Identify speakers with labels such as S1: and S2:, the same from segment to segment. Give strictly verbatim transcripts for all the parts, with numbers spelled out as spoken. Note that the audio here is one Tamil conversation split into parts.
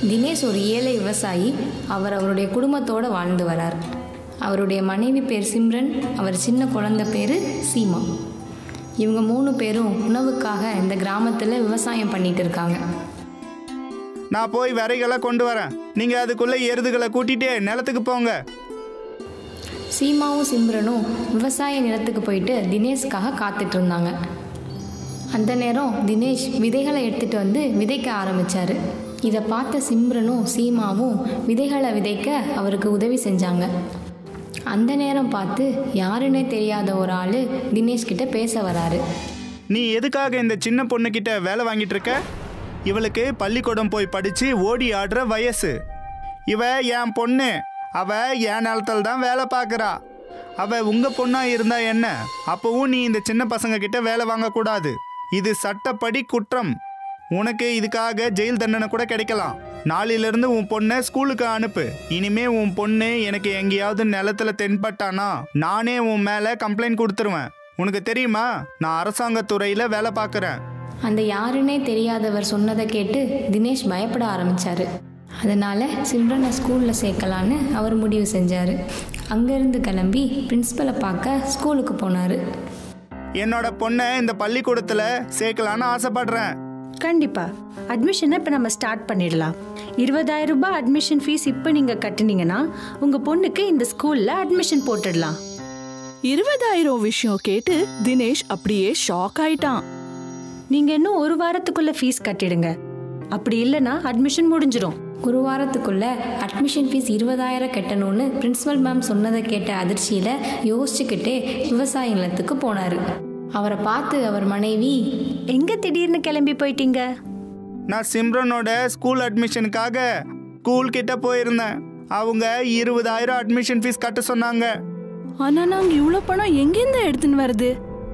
S1: தினேஷ் ஒரு ஏழை விவசாயி. அவர் அவருடைய குடும்பத்தோடு வாழ்ந்து வரார். அவருடைய மனைவி பேர் சிம்ரன், அவர் சின்ன குழந்தை பேர் சீமா. இவங்க மூணு பேரும் உணவுக்காக இந்த கிராமத்தில் விவசாயம் பண்ணிட்டு இருக்காங்க.
S2: நான் போய் விரைகளை கொண்டு வரேன், நீங்கள் அதுக்குள்ளே எருதுகளை கூட்டிகிட்டே நிலத்துக்கு போங்க.
S1: சீமாவும் சிம்ரனும் விவசாய நிலத்துக்கு போயிட்டு தினேஷ்காக காத்துட்டு இருந்தாங்க. அந்த நேரம் தினேஷ் விதைகளை எடுத்துகிட்டு வந்து விதைக்க ஆரம்பித்தார். இதை பார்த்த சிம்ரனும் சீமாவும் விதைகளை விதைக்க அவருக்கு உதவி செஞ்சாங்க. அந்த நேரம் பார்த்து யாருன்னே தெரியாத ஒரு ஆள் தினேஷ்கிட்ட பேச வராரு.
S2: நீ எதுக்காக இந்த சின்ன பொண்ணுக்கிட்ட வேலை வாங்கிட்டு இருக்க? இவளுக்கு பள்ளிக்கூடம் போய் படித்து ஓடி ஆடுற வயசு. இவ என் பொண்ணு, அவ என் நிலத்தில் தான் வேலை பார்க்குறா. அவ உங்கள் பொண்ணாக இருந்தா என்ன? அப்போவும் நீ இந்த சின்ன பசங்க கிட்ட வேலை வாங்கக்கூடாது. இது சட்டப்படி குற்றம். உனக்கு இதுக்காக ஜெயில் தண்டனை கூட கிடைக்கலாம். நாளிலிருந்து உன் பொண்ணை ஸ்கூலுக்கு அனுப்பு. இனிமே உன் பொண்ணு எனக்கு எங்கேயாவது நிலத்துல தென்பட்டானா நானே உன் மேலே கம்ப்ளைண்ட் கொடுத்துருவேன். உனக்கு தெரியுமா, நான் அரசாங்கத்துறையில் வேலை பார்க்குறேன்.
S1: அந்த யாருன்னே தெரியாதவர் சொன்னதை கேட்டு தினேஷ் பயப்பட ஆரம்பித்தார். அதனால் சிம்ரனை ஸ்கூலில் சேர்க்கலான்னு அவர் முடிவு செஞ்சார். அங்கேருந்து கிளம்பி பிரின்ஸிபலை பார்க்க ஸ்கூலுக்கு போனார்.
S2: என்னோட பொண்ணை இந்த பள்ளிக்கூடத்தில் சேர்க்கலான்னு ஆசைப்படுறேன்.
S3: கண்டிப்பா அட்மிஷனை இப்போ நம்ம ஸ்டார்ட் பண்ணிடலாம். இருபதாயிரம் ரூபாய் அட்மிஷன் ஃபீஸ் இப்போ நீங்கள் கட்டுனீங்கன்னா உங்கள் பொண்ணுக்கு இந்த ஸ்கூலில் அட்மிஷன் போட்டுடலாம்.
S4: இருபதாயிரம் விஷயம் கேட்டு தினேஷ் அப்படியே ஷாக் ஆயிட்டான்.
S3: நீங்கள் இன்னும் ஒரு வாரத்துக்குள்ள ஃபீஸ் கட்டிடுங்க. அப்படி இல்லைன்னா அட்மிஷன் முடிஞ்சிடும்.
S1: ஒரு வாரத்துக்குள்ள அட்மிஷன் ஃபீஸ் இருபதாயிரம் கட்டணும்னு பிரின்சிபல் மேம் சொன்னதை கேட்ட அதிர்ச்சியில் யோசிச்சுக்கிட்டே விவசாய நிலத்துக்கு போனார். அவரை பார்த்து அவர் மனைவி,
S3: எங்க திடீர்னு கிளம்பி போயிட்டீங்க?
S2: நான் சிம்ரனோட ஸ்கூல் அட்மிஷனுக்காக ஸ்கூல் கிட்ட போயிருந்தேன். அவங்க இருபதாயிரம் அட்மிஷன் ஃபீஸ் கட்ட சொன்னாங்க.
S4: ஆனா நாங்க இவ்வளவு பணம் எங்கேருந்து எடுத்துன்னு வருது?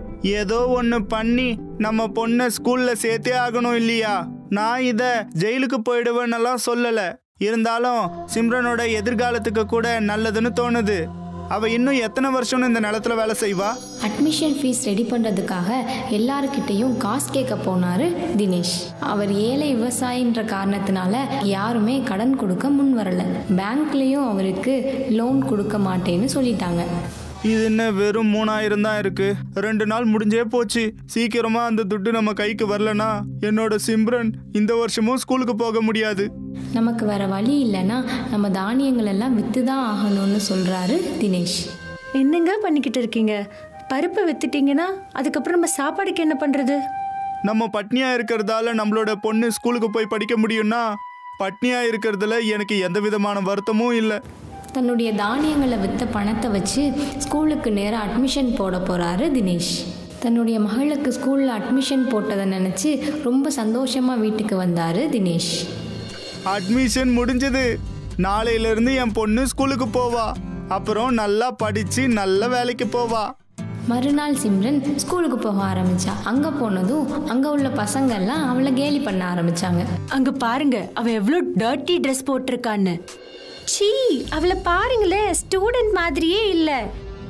S2: ஏதோ ஒன்று பண்ணி நம்ம பொண்ணை ஸ்கூல்ல சேர்த்தே ஆகணும் இல்லையா? நான் இதை ஜெயிலுக்கு போயிடுவேன்னெல்லாம் சொல்லலை. இருந்தாலும் சிம்ரனோட எதிர்காலத்துக்கு கூட நல்லதுன்னு தோணுது. அவ இன்னும் எத்தனை வருஷம்னு இந்த நிலத்துல வேலை செய்வா?
S1: அட்மிஷன் ஃபீஸ் ரெடி பண்ணுறதுக்காக எல்லாருக்கிட்டையும் காசு கேட்க போனார் தினேஷ். அவர் ஏழை விவசாயின்ற காரணத்தினால யாருமே கடன் கொடுக்க முன் வரல. பேங்க்லேயும் அவருக்கு லோன் கொடுக்க மாட்டேன்னு சொல்லிட்டாங்க.
S2: இது என்ன வெறும் மூணாயிரம் தான் இருக்கு. ரெண்டு நாள் முடிஞ்சே போச்சு. சீக்கிரமா அந்த துட்டு நம்ம கைக்கு வரலனா என்னோட சிம்ரன் இந்த வருஷமும் ஸ்கூலுக்கு போக முடியாது.
S1: நமக்கு வேற வழி இல்லைன்னா நம்ம தானியங்கள் எல்லாம் வித்து தான் ஆகணும்னு சொல்றாரு தினேஷ்.
S3: என்னங்க பண்ணிக்கிட்டு இருக்கீங்க? பருப்பை வித்துட்டீங்கன்னா அதுக்கப்புறம் நம்ம சாப்பாடுக்கு என்ன பண்றது?
S2: நம்ம பட்னியா இருக்கிறதால நம்மளோட பொண்ணு ஸ்கூலுக்கு போய் படிக்க முடியும்னா பட்னியா இருக்கிறதுல எனக்கு எந்த விதமான வருத்தமும் இல்லை.
S1: தன்னுடைய தானியங்களை விற்ற பணத்தை வச்சு ஸ்கூலுக்கு நேராக அட்மிஷன் போட போகிறாரு தினேஷ். தன்னுடைய மகளுக்கு ஸ்கூலில் அட்மிஷன் போட்டதை நினச்சி ரொம்ப சந்தோஷமாக வீட்டுக்கு வந்தார் தினேஷ்.
S2: அட்மிஷன் முடிஞ்சது. நாளையிலேருந்து என் பொண்ணு ஸ்கூலுக்கு போவா. அப்புறம் நல்லா படித்து நல்ல வேலைக்கு போவா.
S1: மறுநாள் சிம்ரன் ஸ்கூலுக்கு போக ஆரம்பிச்சா. அங்கே போனதும் அங்கே உள்ள பசங்கள்லாம் அவளை கேலி பண்ண ஆரம்பித்தாங்க.
S3: அங்கே பாருங்க, அவள் எவ்வளோ டர்ட்டி ட்ரெஸ் போட்டிருக்கான்னு. சீ, அவளை பாருங்களேன், ஸ்டூடெண்ட் மாதிரியே இல்லை.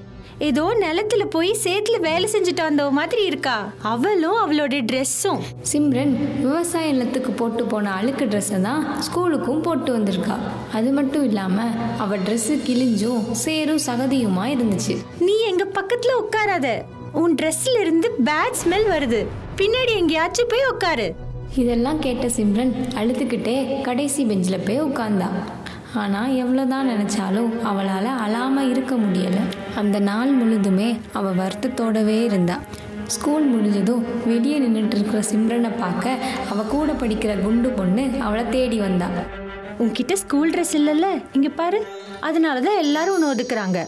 S3: ஏதோ நிலத்துல போய் சேத்துல வேலை செஞ்சுட்டு வந்த மாதிரி இருக்கா அவளும் அவளோட ட்ரெஸ்ஸும்.
S1: சிம்ரன் விவசாய நிலத்துக்கு போட்டு போன அழுக்கு ட்ரெஸ்ஸை தான் ஸ்கூலுக்கும் போட்டு வந்திருக்கா. அது மட்டும் இல்லாமல் அவள் ட்ரெஸ்ஸு கிழிஞ்சும் சேரும் சகதியுமா இருந்துச்சு.
S3: நீ எங்க பக்கத்துல உட்காராத, உன் ட்ரெஸ்ல இருந்து பேட் ஸ்மெல் வருது. பின்னாடி எங்கேயாச்சும் போய் உட்காரு.
S1: இதெல்லாம் கேட்ட சிம்ரன் அழுதுகிட்டே கடைசி பெஞ்சில் போய் உட்கார்ந்தா. ஆனால் எவ்வளோதான் நினச்சாலும் அவளால் அழாமல் இருக்க முடியலை. அந்த நாள் முழுதுமே அவள் வருத்தத்தோடவே இருந்தா. ஸ்கூல் முடிஞ்சதும் வெளியே நின்றுட்டு இருக்கிற சிம்ரனை பார்க்க அவள் கூட படிக்கிற குண்டு பொண்ணு அவளை தேடி வந்தா.
S3: உன்கிட்ட ஸ்கூல் ட்ரெஸ் இல்லைல்ல, இங்கே பாரு, அதனால தான் எல்லாரும் ஒன்று ஒதுக்குறாங்க.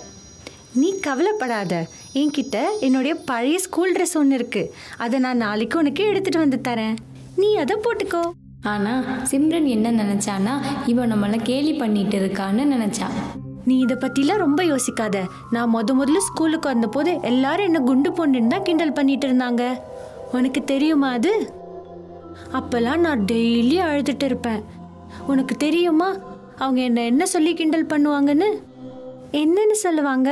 S3: நீ கவலைப்படாத, என்கிட்ட என்னுடைய பழைய ஸ்கூல் ட்ரெஸ் ஒன்று இருக்குது. அதை நான் நாளைக்கு உனக்கு எடுத்துகிட்டு வந்து தரேன், நீ அதை போட்டுக்கோ.
S1: ஆனால் சிம்ரன் என்ன நினச்சானா, இவன் நம்மளை கேலி பண்ணிட்டு இருக்கான்னு நினச்சா.
S3: நீ இதை பற்றிலாம் ரொம்ப யோசிக்காத. நான் முத முதல்ல ஸ்கூலுக்கு வந்தபோது எல்லாரும் என்ன குண்டு பொண்ணுன்னு தான் கிண்டல் பண்ணிட்டு இருந்தாங்க. உனக்கு தெரியுமா அது? அப்போல்லாம் நான் டெய்லி அழுதுட்டு இருப்பேன். உனக்கு தெரியுமா அவங்க என்ன என்ன சொல்லி கிண்டல் பண்ணுவாங்கன்னு? என்னன்னு சொல்லுவாங்க?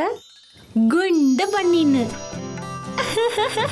S3: குண்டு பண்ணின்னு.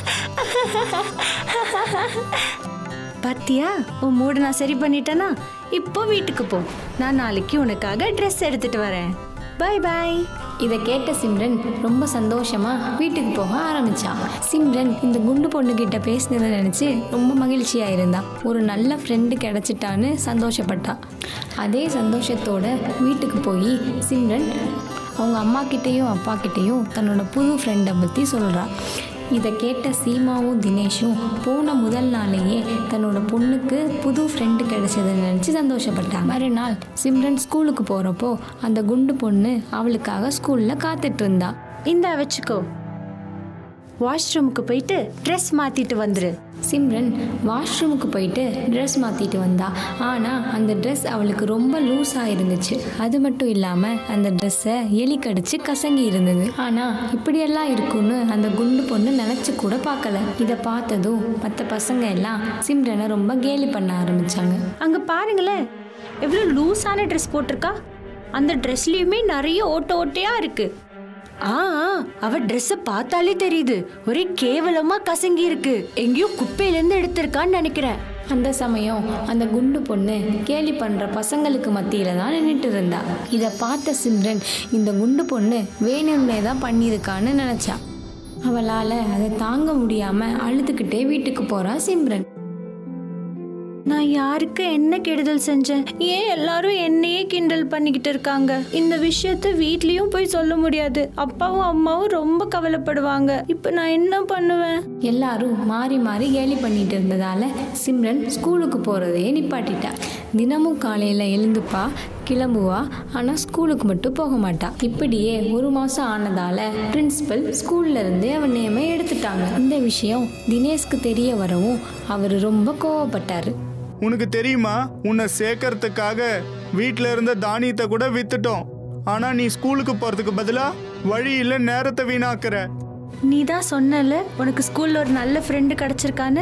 S3: பாத்தியா, உன் மூட நான் சரி பண்ணிட்டேனா? இப்போ வீட்டுக்கு போ. நான் நாளைக்கு உனக்காக ட்ரெஸ் எடுத்துட்டு வரேன். Bye bye.
S1: இதை கேட்ட சிம்ரன் ரொம்ப சந்தோஷமா வீட்டுக்கு போக ஆரம்பிச்சா. சிம்ரன் இந்த குண்டு பொண்ணுகிட்ட பேசினதை நினைச்சு ரொம்ப மகிழ்ச்சியா இருந்தா. ஒரு நல்ல ஃப்ரெண்டு கிடைச்சிட்டான்னு சந்தோஷப்பட்டா. அதே சந்தோஷத்தோட வீட்டுக்கு போய் சிம்ரன் அவங்க அம்மா கிட்டேயும் அப்பா கிட்டேயும் தன்னோட புது ஃப்ரெண்டை பற்றி சொல்கிறா. இதை கேட்ட சீமாவும் தினேஷும் போன முதல் நாளையே தன்னோட பொண்ணுக்கு புது ஃப்ரெண்டு கிடைச்சதை நினச்சி சந்தோஷப்பட்டாங்க. மறுநாள் சிம்ரன் ஸ்கூலுக்கு போகிறப்போ அந்த குண்டு பொண்ணு அவளுக்காக ஸ்கூலில் காத்துட்டு இருந்தா.
S3: இந்த வச்சுக்கோ, வாஷ்ரூமுக்கு போயிட்டு ட்ரெஸ் மாற்றிட்டு வந்துரு.
S1: சிம்ரன் வாஷ்ரூமுக்கு போயிட்டு ட்ரெஸ் மாற்றிட்டு வந்தா. ஆனால் அந்த ட்ரெஸ் அவளுக்கு ரொம்ப லூஸாக இருந்துச்சு. அது மட்டும் இல்லாமல் அந்த ட்ரெஸ்ஸை எலி கடிச்சு கசங்கி இருந்தது. ஆனால் இப்படியெல்லாம் இருக்குன்னு அந்த குண்டு பொண்ணு நினச்சி கூட பார்க்கல. இதை பார்த்ததும் மற்ற பசங்க எல்லாம் சிம்ரனை ரொம்ப கேலி பண்ண ஆரம்பித்தாங்க.
S3: அங்கே பாருங்களேன், எவ்வளோ லூஸான ட்ரெஸ் போட்டிருக்கா. அந்த ட்ரெஸ்லேயுமே நிறைய ஓட்ட ஓட்டையாக இருக்குது. ஆ அவ ட்ரெஸ்ஸை பார்த்தாலே தெரியுது, ஒரே கேவலமா கசங்கி இருக்கு. எங்கேயோ குப்பையிலேருந்து எடுத்திருக்கான்னு நினைக்கிறேன்.
S1: அந்த சமயம் அந்த குண்டு பொண்ணு கேலி பண்ற பசங்களுக்கு மத்தியில தான் நின்றுட்டு இருந்தா. இதை பார்த்த சிம்ரன் இந்த குண்டு பொண்ணு வேணும்னே தான் பண்ணியிருக்கான்னு நினைச்சா. அவளால அதை தாங்க முடியாம அழுதுகிட்டே வீட்டுக்கு போறா சிம்ரன்.
S3: நான் யாருக்கு என்ன கெடுதல் செஞ்சேன்? ஏன் எல்லாரும் என்னையே கிண்டல் பண்ணிக்கிட்டு இருக்காங்க? இந்த விஷயத்த வீட்லயும் போய் சொல்ல முடியாது. அப்பாவும் அம்மாவும் ரொம்ப கவலைப்படுவாங்க. இப்ப நான் என்ன பண்ணுவேன்?
S1: எல்லாரும் மாறி மாறி கேலி பண்ணிட்டு இருந்ததால சிம்ரன் ஸ்கூலுக்கு போறதையே நிப்பாட்டிட்டா. தினமும் காலையில எழுந்துப்பா, கிளம்புவா, ஆனால் ஸ்கூலுக்கு மட்டும் போக மாட்டா. இப்படியே ஒரு மாதம் ஆனதால பிரின்சிபல் ஸ்கூல்ல இருந்தே அவன் நேமை எடுத்துட்டாங்க. இந்த விஷயம் தினேஷ்க்கு தெரிய வரவும் அவர் ரொம்ப கோவப்பட்டாரு.
S2: உனக்கு தெரியுமா, உன்னை சேர்க்கறதுக்காக வீட்டில் இருந்த தானியத்தை கூட வித்துட்டோம். ஆனால் நீ ஸ்கூலுக்கு போகிறதுக்கு பதிலாக வழியில் நேரத்தை வீணாக்குற.
S3: நீ தான் சொன்னல உனக்கு ஸ்கூல்ல ஒரு நல்ல ஃப்ரெண்டு கிடைச்சிருக்கான்னு.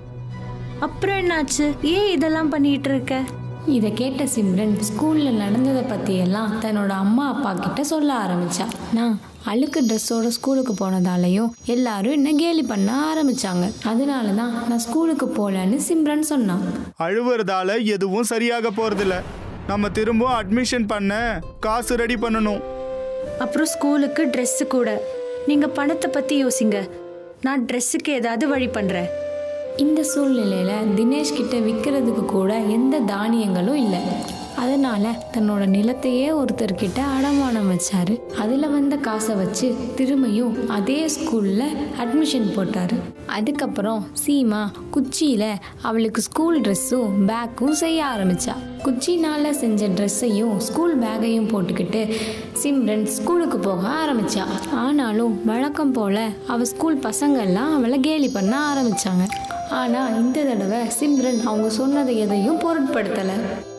S3: அப்புறம் என்னாச்சு? ஏன் இதெல்லாம் பண்ணிட்டு இருக்க?
S1: இதை கேட்ட சிம்ரன் ஸ்கூலில் நடந்ததை பற்றியெல்லாம் தன்னோட அம்மா அப்பா கிட்ட சொல்ல ஆரம்பித்தா. நான் அழுக்கு ட்ரெஸ்ஸோட ஸ்கூலுக்கு போனதாலையும் எல்லாரும் என்ன கேலி பண்ண ஆரம்பித்தாங்க. அதனால தான் நான் ஸ்கூலுக்கு போகலன்னு சிம்ரன் சொன்னான்.
S2: அழுவுறதால எதுவும் சரியாக போகிறதில்ல. நம்ம திரும்ப அட்மிஷன் பண்ண காசு ரெடி பண்ணணும்.
S3: அப்புறம் ஸ்கூலுக்கு ட்ரெஸ்ஸு கூட. நீங்கள் பணத்தை பற்றி யோசிங்க, நான் ட்ரெஸ்ஸுக்கு ஏதாவது வழி பண்ணுறேன்.
S1: இந்த சூழ்நிலையில் தினேஷ் கிட்ட விற்கிறதுக்கு கூட எந்த தானியங்களும் இல்லை. அதனால தன்னோட நிலத்தையே ஒருத்தர்கிட்ட அடமானம் வச்சாரு. அதில் வந்த காசை வச்சு திரும்பியும் அதே ஸ்கூலில் அட்மிஷன் போட்டார். அதுக்கப்புறம் சீமா குச்சியில் அவளுக்கு ஸ்கூல் ட்ரெஸ்ஸும் பேக்கும் செய்ய ஆரம்பித்தா. குச்சினால் செஞ்ச ட்ரெஸ்ஸையும் ஸ்கூல் பேக்கையும் போட்டுக்கிட்டு சிம்ரன் ஸ்கூலுக்கு போக ஆரம்பித்தா. ஆனாலும் வழக்கம் போல் அவள் ஸ்கூல் பசங்கள்லாம் அவளை கேலி பண்ண ஆரம்பித்தாங்க. ஆனால் இந்த தடவை சிம்ரன் அவங்க சொன்னதை எதையும் பொருட்படுத்தலை.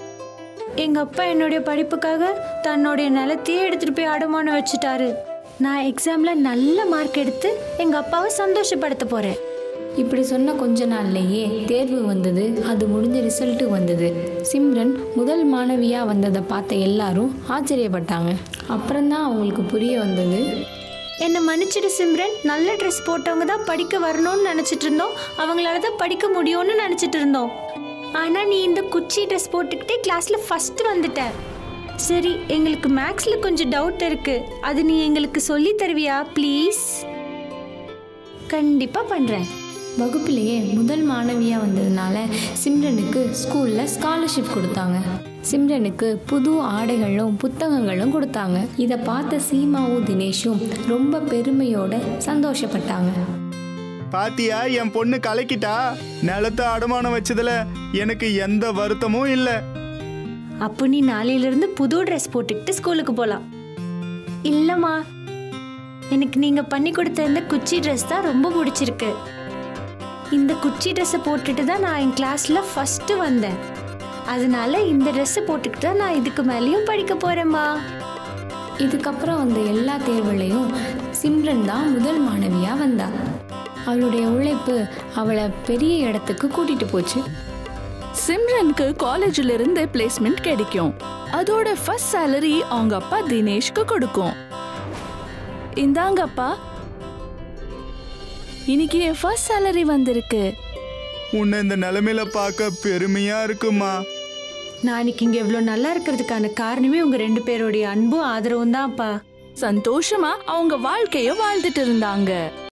S3: எங்கள் அப்பா என்னுடைய படிப்புக்காக தன்னுடைய நிலத்தையே எடுத்துகிட்டு போய் அடமானம் வச்சுட்டாரு. நான் எக்ஸாமில் நல்ல மார்க் எடுத்து எங்கள் அப்பாவை சந்தோஷப்படுத்த போகிறேன்.
S1: இப்படி சொன்ன கொஞ்ச நாள்லேயே தேர்வு வந்தது. அது முடிஞ்ச ரிசல்ட்டு வந்தது. சிம்ரன் முதல் மாணவியாக வந்ததை பார்த்த எல்லாரும் ஆச்சரியப்பட்டாங்க. அப்புறம்தான் அவங்களுக்கு புரிய வந்தது.
S3: என்னை மன்னிச்சிடு சிம்ரன், நல்ல ட்ரெஸ் போட்டவங்க தான் படிக்க வரணும்னு நினச்சிட்டு இருந்தோம். அவங்களால தான் படிக்க முடியும்னு நினச்சிட்டு இருந்தோம். ஆனால் நீ இந்த குச்சி ட்ரெஸ் போட்டுக்கிட்டே கிளாஸில் ஃபஸ்ட்டு வந்துட்ட. சரி, எங்களுக்கு மேக்ஸில் கொஞ்சம் டவுட் இருக்குது. அது நீ எங்களுக்கு சொல்லி தருவியா ப்ளீஸ்? கண்டிப்பாக பண்ணுறேன்.
S1: வகுப்பிலேயே முதல் மாணவியாக வந்ததுனால சிம்ரனுக்கு ஸ்கூலில் ஸ்காலர்ஷிப் கொடுத்தாங்க. சிம்ரனுக்கு புது ஆடைகளும் புத்தகங்களும் கொடுத்தாங்க. இதை பார்த்த சீமாவும் தினேஷும் ரொம்ப பெருமையோட சந்தோஷப்பட்டாங்க.
S2: பாத்தியா, என் பொண்ணு கலக்கிட்டா. நிலத்தை அடமானம் வச்சதுல எனக்கு எந்த வருத்தமும் இல்லை.
S3: அப்போ நீ நாளையிலிருந்து புது ட்ரெஸ் போட்டுக்கிட்டு ஸ்கூலுக்கு போகலாம். இல்லைம்மா, எனக்கு நீங்கள் பண்ணி கொடுத்த இந்த குச்சி ட்ரெஸ் தான் ரொம்ப பிடிச்சிருக்கு. இந்த குச்சி ட்ரெஸ்ஸை போட்டுட்டு தான் நான் என் கிளாஸில் ஃபஸ்ட்டு வந்தேன். அதனால இந்த ட்ரெஸ்ஸை போட்டுக்கிட்டு தான் நான் இதுக்கு மேலேயும் படிக்க போகிறேம்மா.
S1: இதுக்கப்புறம் வந்த எல்லா தேர்வுலையும் சிம்ரன் தான் முதல் மாணவியாக வந்தா. அவளுடைய உழைப்பு அவளை பெரிய இடத்துக்கு கூட்டிட்டு போச்சு.
S4: சிம்ரனுக்கு காலேஜில் இருந்து பிளேஸ்மெண்ட் கிடைக்கும். அதோட ஃபர்ஸ்ட் சேலரி அவங்க அப்பா தினேஷ்க்கு கொடுக்கும். இந்தாங்கப்பா, இன்னைக்கு என் ஃபர்ஸ்ட் சேலரி வந்திருக்கு.
S2: உன்னை இந்த நிலைமையில பார்க்க பெருமையா இருக்குமா.
S3: நான் இன்னைக்கு இங்க இவ்வளவு நல்லா இருக்கிறதுக்கான காரணமே உங்க ரெண்டு பேருடைய அன்பும் ஆதரவும் தான்ப்பா.
S4: சந்தோஷமா அவங்க வாழ்க்கைய வாழ்ந்துட்டு இருந்தாங்க.